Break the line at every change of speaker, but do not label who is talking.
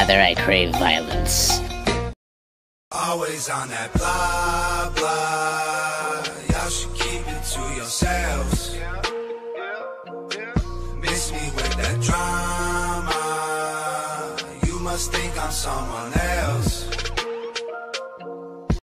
rather I crave violence.
Always on that blah, blah. Y'all should keep it to yourselves. Miss me with that drama. You must think I'm someone else.